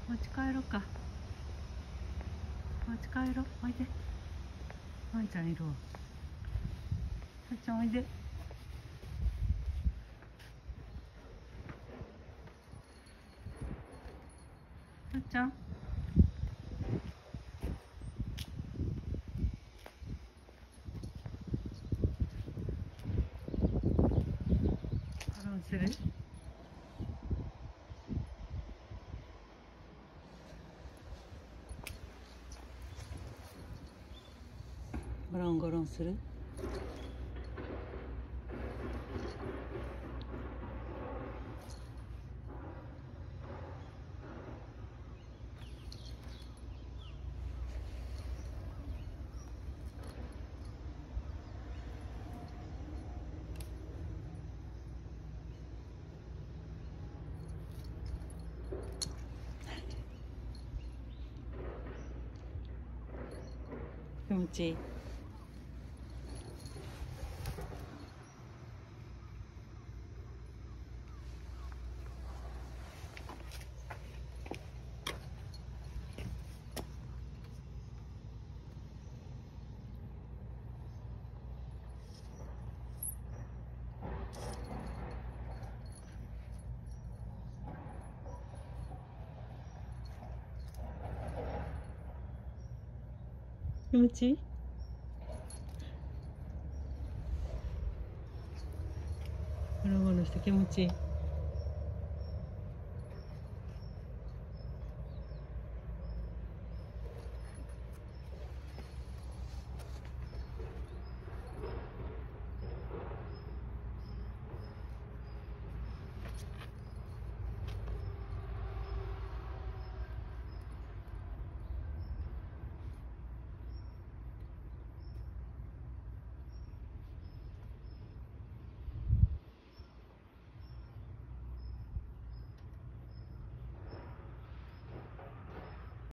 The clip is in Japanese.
お家帰ろうか。お家帰ろう。おいで。まいちゃんいるわ。まいちゃんおいで。まいちゃん。バロンする？ゴロンゴロンする？気持ちいい？気持ちいい？ゴロゴロして気持ちいい？